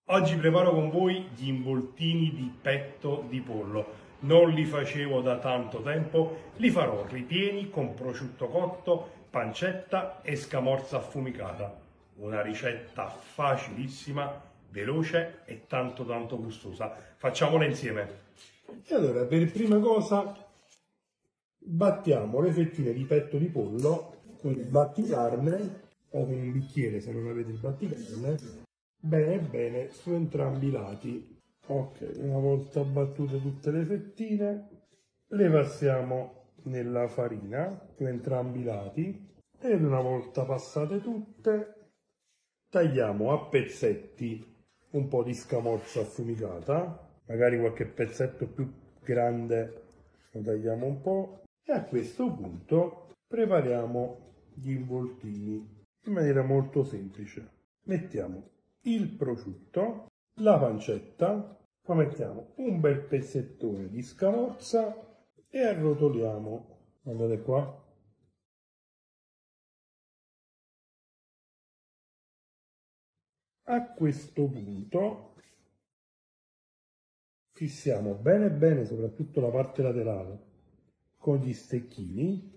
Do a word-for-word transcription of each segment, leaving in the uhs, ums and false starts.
Oggi preparo con voi gli involtini di petto di pollo. Non li facevo da tanto tempo, li farò ripieni con prosciutto cotto, pancetta e scamorza affumicata. Una ricetta facilissima, veloce e tanto tanto gustosa. Facciamola insieme. E allora, per prima cosa, battiamo le fettine di petto di pollo con il batticarne o con un bicchiere se non avete il batticarne. Bene bene su entrambi i lati. Ok, una volta battute tutte le fettine, le passiamo nella farina su entrambi i lati ed una volta passate tutte tagliamo a pezzetti un po' di scamorza affumicata, magari qualche pezzetto più grande lo tagliamo un po', e a questo punto prepariamo gli involtini in maniera molto semplice. Mettiamo il prosciutto, la pancetta, poi mettiamo un bel pezzettone di scamorza e arrotoliamo, guardate qua, a questo punto fissiamo bene bene soprattutto la parte laterale con gli stecchini.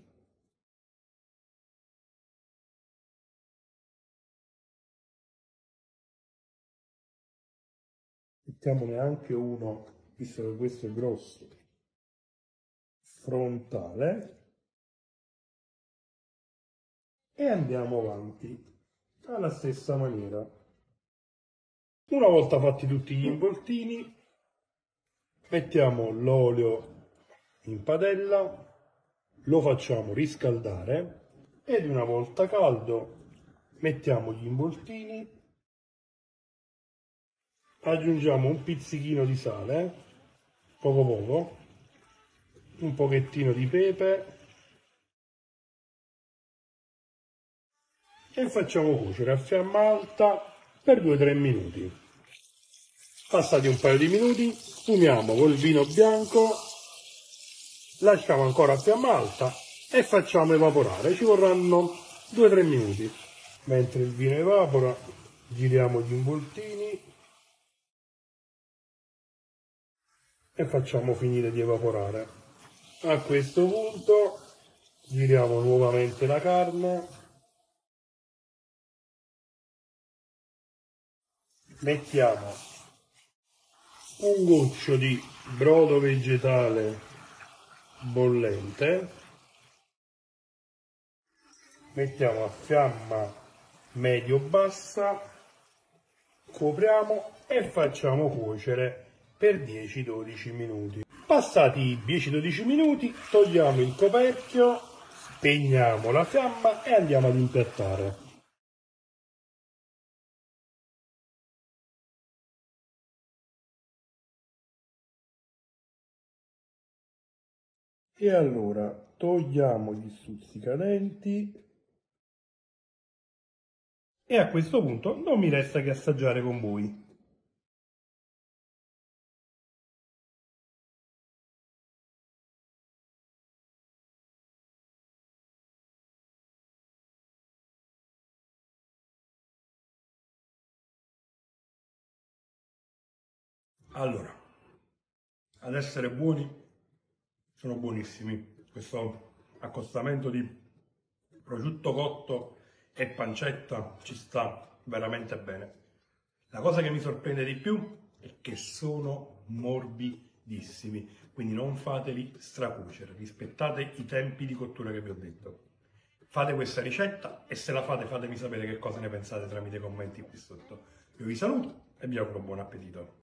Mettiamone anche uno, visto che questo è grosso, frontale, e andiamo avanti alla stessa maniera. Una volta fatti tutti gli involtini, mettiamo l'olio in padella, lo facciamo riscaldare ed una volta caldo mettiamo gli involtini, aggiungiamo un pizzichino di sale, poco poco, un pochettino di pepe e facciamo cuocere a fiamma alta per due tre minuti. Passati un paio di minuti, sfumiamo col vino bianco, lasciamo ancora a fiamma alta e facciamo evaporare. Ci vorranno due tre minuti. Mentre il vino evapora, giriamo gli involtini e facciamo finire di evaporare. A questo punto giriamo nuovamente la carne, mettiamo un goccio di brodo vegetale bollente, mettiamo a fiamma medio-bassa, copriamo e facciamo cuocere per dieci dodici minuti. Passati dieci dodici minuti togliamo il coperchio, spegniamo la fiamma e andiamo ad impiattare. E allora togliamo gli stuzzicadenti e a questo punto non mi resta che assaggiare con voi. Allora, ad essere buoni, sono buonissimi. Questo accostamento di prosciutto cotto e pancetta ci sta veramente bene. La cosa che mi sorprende di più è che sono morbidissimi, quindi non fateli stracuocere, rispettate i tempi di cottura che vi ho detto. Fate questa ricetta e se la fate fatemi sapere che cosa ne pensate tramite i commenti qui sotto. Io vi saluto e vi auguro buon appetito.